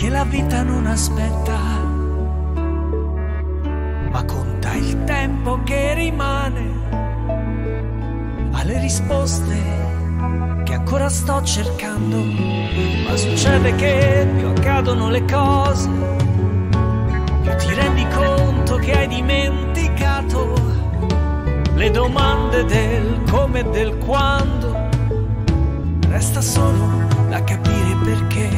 perché la vita non aspetta, ma conta il tempo che rimane alle risposte che ancora sto cercando. Ma succede che più accadono le cose, più ti rendi conto che hai dimenticato le domande del come e del quando. Resta solo da capire perché,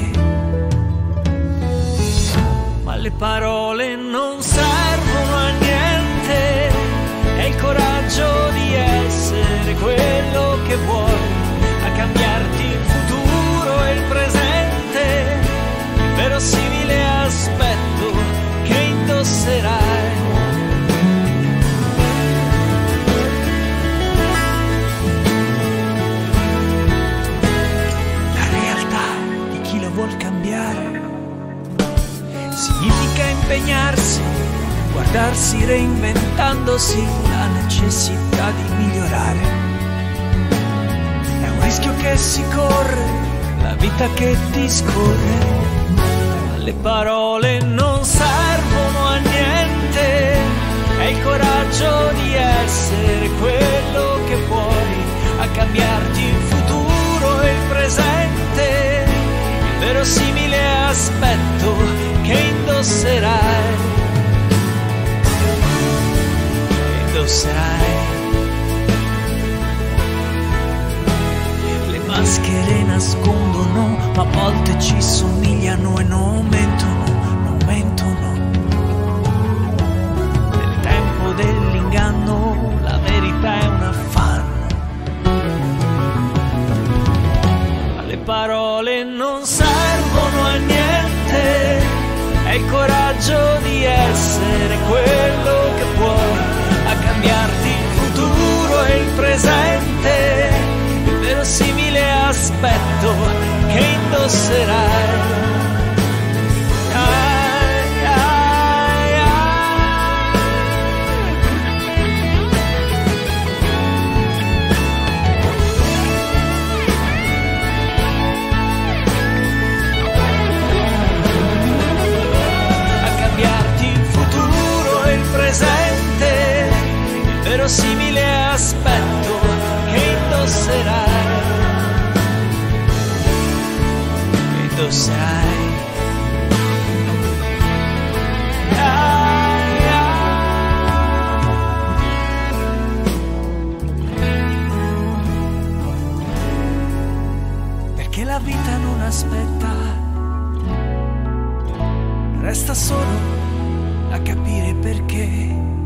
ma le parole non servono a niente. È il coraggio di essere quello che vuoi, a cambiarti il futuro e il presente, il verosimile aspetto che indosserai. Vuol cambiare, significa impegnarsi, guardarsi reinventandosi, la necessità di migliorare. È un rischio che si corre, la vita che ti scorre, ma le parole non servono a niente. È il coraggio di essere quello che vuoi, a cambiarti il futuro e il presente, verosimile aspetto che indosserai. Le maschere nascondono, ma a volte ci somigliano e non mentono, non mentono. Nel tempo dell'inganno la verità è un affanno, ma le parole non servono a niente. È il coraggio di essere quello che puoi, a cambiarti il futuro e il presente, il verosimile aspetto che indosserai. Il verosimile aspetto che indosserai, indosserai. Perché la vita non aspetta, resta solo a capire perché.